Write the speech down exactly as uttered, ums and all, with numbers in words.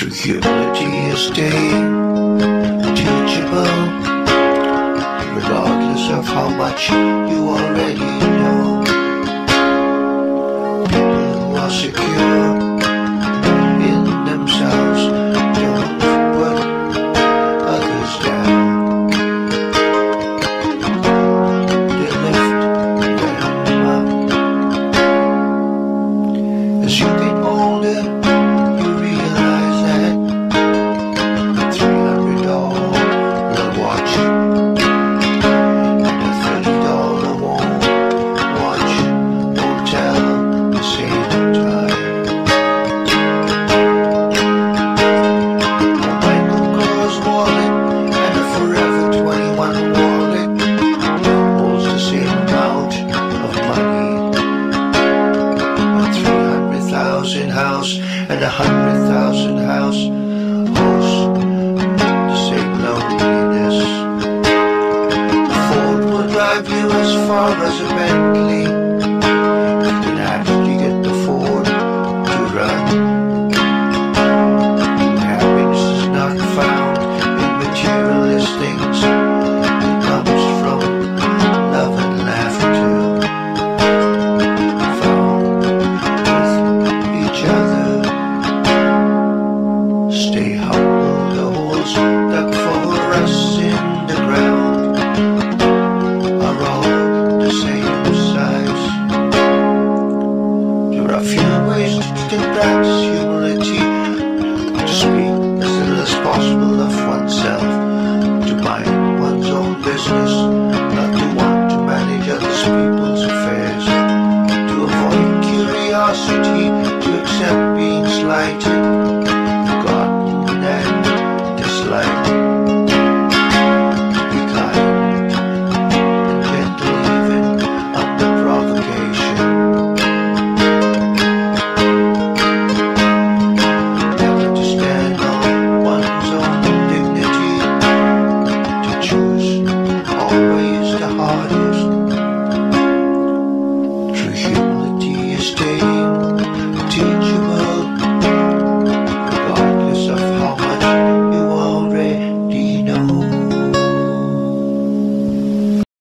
True humility is staying teachable, regardless of how much you already know. People who are secure in themselves don't put others down. They lift them up. As you get older, you realize that a three hundred dollar watch and a thirty dollar watch won't tell the same time. A Michael Kors wallet and a Forever twenty-one wallet holds the same amount of money. A three hundred thousand house and a hundred thousand house holds the same loneliness. Ford will drive you as far as a Bentley.